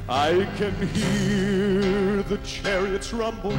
I can hear the chariots rumble.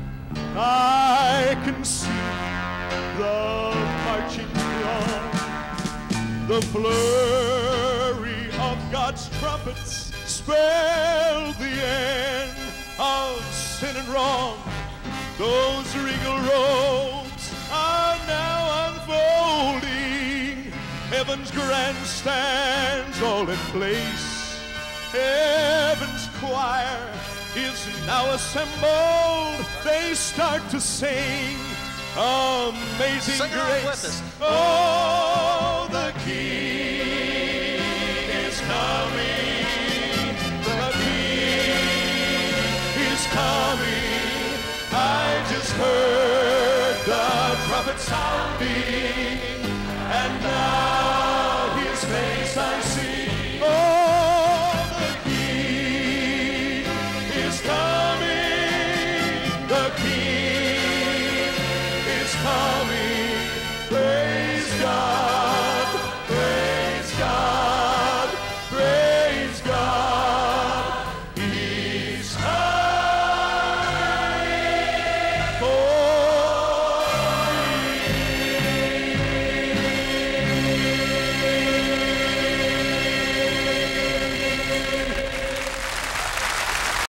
I can see the marching throng. The flurry of God's trumpets spell the end of sin and wrong. Those regal robes are now unfolding. Heaven's grandstands all in place. Heaven's choir is now assembled. They start to sing Amazing Sing Grace. with us. Oh, the King is coming. The King is coming. I just heard the trumpet sounding, and now his face I see. Oh, the King is coming. The King